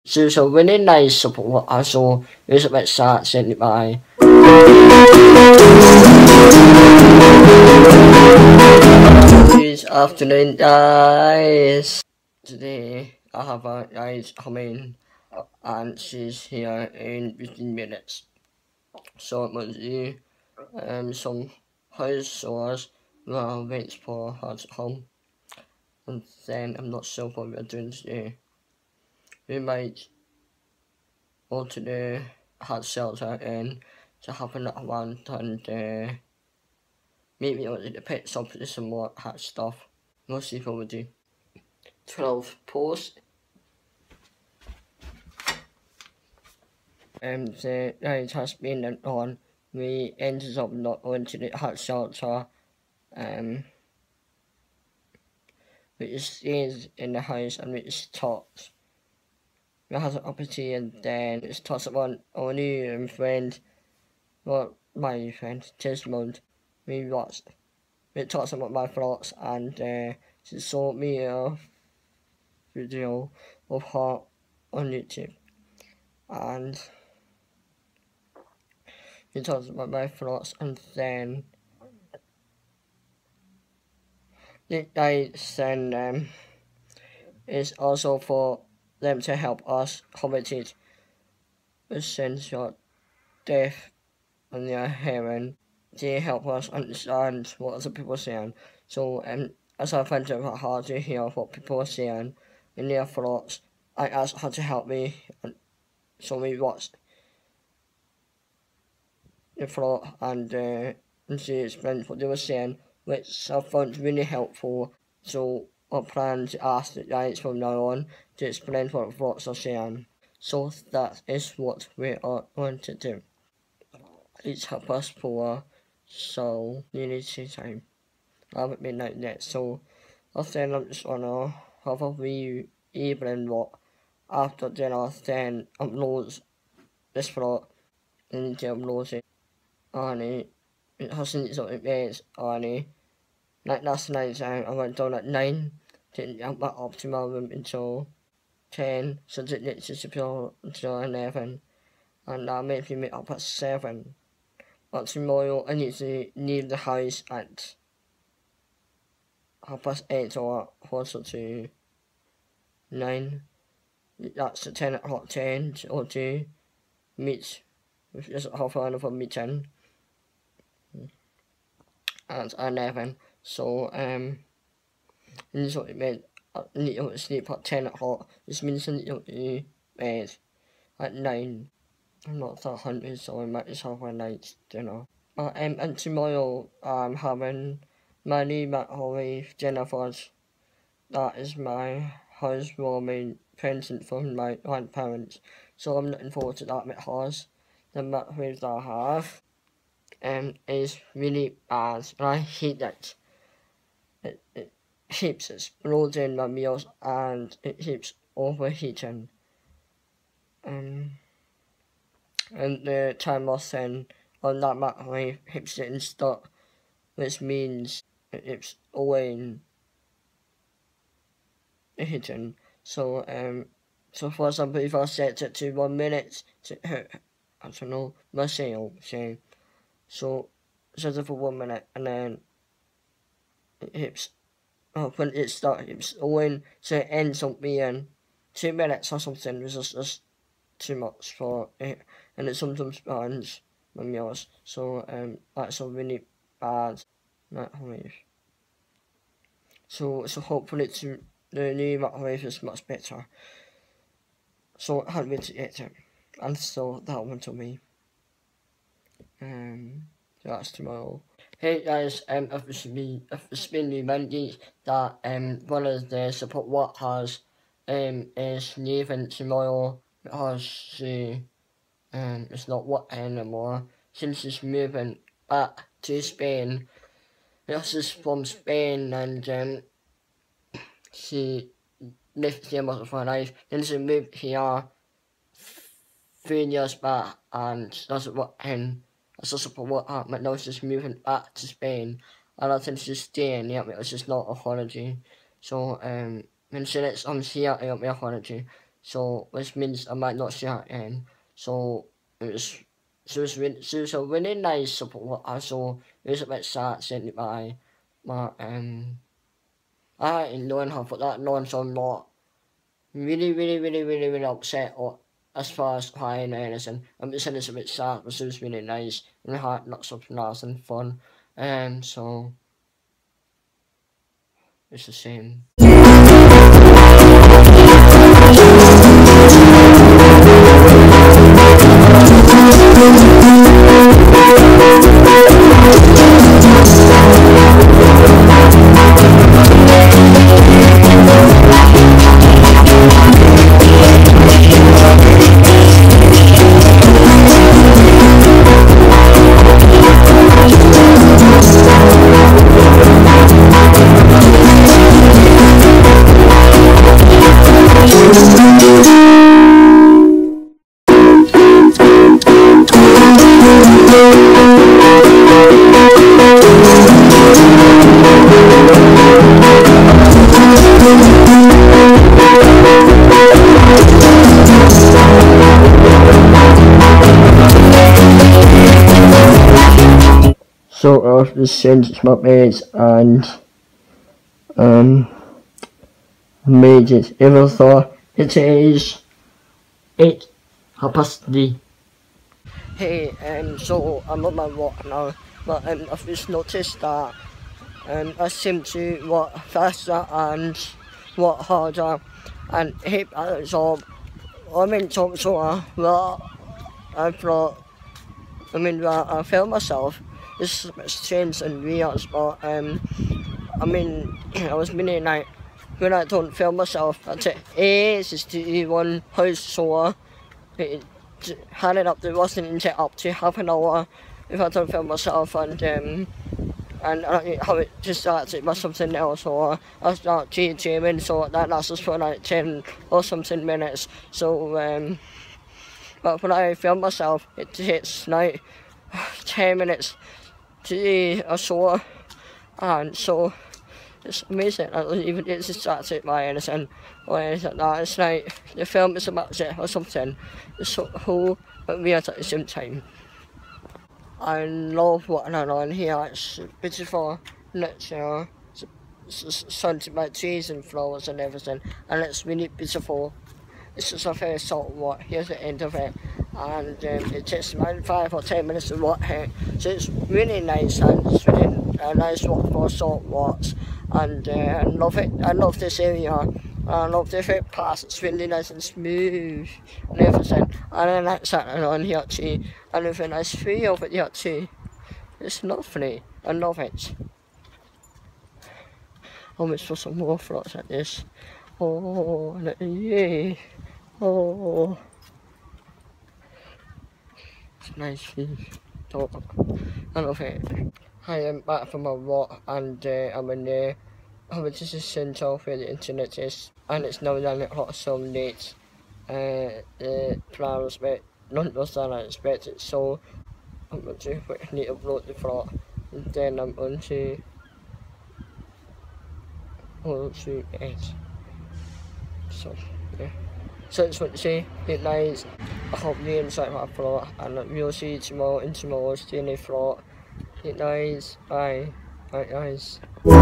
She's a really nice support, also it's a bit sad saying bye. Good afternoon, guys. Today I have a guys coming, and she's here in 15 minutes. So it must be some house chores while I wait for her to come. And then I'm not sure what we're doing today. We might go to the hot shelter and to have another one and maybe go to the pet shop for some more hot stuff. We'll see what we do. 12 posts. The night has been on. We ended up not going to the hot shelter. We just stayed in the house and we just talked. We had an opportunity and then we just talked about our new friend, well, my friend, Desmond. We talked about my thoughts and she showed me a video of her on YouTube. And we talked about my thoughts and then the guy said is also for them to help us communicate with sensor deaf and their hearing. They help us understand what other people are saying. So as I find it hard to hear what people are saying in their thoughts, I asked her to help me and show me what's the thought and she explained what they were saying, which I found really helpful. So I plan to ask the guys from now on to explain what the thoughts are saying. So that is what we are going to do. It's 4:30, so nearly tea time. I haven't been out yet, so I think I'm just gonna have a wee evening walk after dinner, then upload this vlog and to upload it. And it hasn't something made, and like last night I went down at 9, didn't get back up to my room until 10, so didn't get to school until 11, and that made me up at 7. But tomorrow I need to leave the house at 8:30 or 9. That's the 10 o'clock change or to meet with just half an hour for meeting at 11. So this is what it meant. I need to sleep at 10 o'clock. This means I need to be bed at 9. I'm not that hungry, so I might just have a night's dinner. And tomorrow I'm having my new microwave dinner for us. That is my housewarming present from my grandparents. So I'm looking forward to that because the microwave that I have is really bad and I hate it. It keeps exploding my meals and it keeps overheating. And the timer thing on that microwave keeps it in stock, which means it's always hitting. So for example, if I set it to 1 minute to I don't know, myself, say, so set it for 1 minute and then it hits, when it starts, it's going to it ends up being 2 minutes or something, which is just too much for it, and it sometimes burns my meals, so that's a really bad microwave. So hopefully the new microwave is much better. So I can't wait to get it. And so that one to me. So that's tomorrow. Hey guys, I've just been reminded that one of the support workers is leaving tomorrow because she is not working anymore since she's moving back to Spain. This is from Spain and she lived here most of her life. Then she moved here 3 years back and doesn't work as a support worker, but now she's moving back to Spain. And I think she's staying here because she's not a holiday. So when she next comes here, it'll be a holiday. so which means I might not see her again. So she was a really nice supporter, so it was a bit sad saying goodbye. But I ain't known her for that long, so I'm not really upset or as far as crying or anything. I'm just saying it's a bit sad, but she was really nice and we had lots of nice and fun. So it's a shame. Sort of the sense my mates and made it. Even though it is 8:30. Hey, so I'm on my walk now, but I've just noticed that I seem to walk faster and walk harder and hit at the job. I'm in top sort well, I thought, I felt myself. This is a bit strange and weird, but I was meaning like, when I don't feel myself, I take ages to do one house sore. Had it up to wasn't into up to half an hour if I don't feel myself, and I have it just starts it by something else, or I start gymming, so that lasts for like 10 or something minutes. So but when I feel myself, it takes like 10 minutes to do a sore, and so it's amazing. I don't even it just starts it by anything or anything like that. It's like the film is about it or something. It's so cool but weird at the same time. I love walking around here. It's beautiful nature, it's surrounded by trees and flowers and everything, and it's really beautiful. It's just a very short walk. Here's the end of it, and it takes around 5 or 10 minutes to walk here. So it's really nice, and it's really a nice walk for short walks. And I love it. I love this area. I love the footpaths. It's really nice and smooth and everything. And I like sitting on here too. And there's a nice view over here too. It's lovely. I love it. I wish for some more flowers like this. Oh, yeah. Oh, it's a nice view. Oh, I love it. I am back from my walk, and I'm in the competition centre where the internet is, and it's now 9 o'clock, so I'm late. The plan was not than I expected, so I'm going to quickly upload the vlog, and then I'm going to it. So yeah. So I just want to say good night. I hope you enjoyed my vlog, and we'll see you tomorrow in tomorrow's daily vlog. Good night. Bye. Bye guys.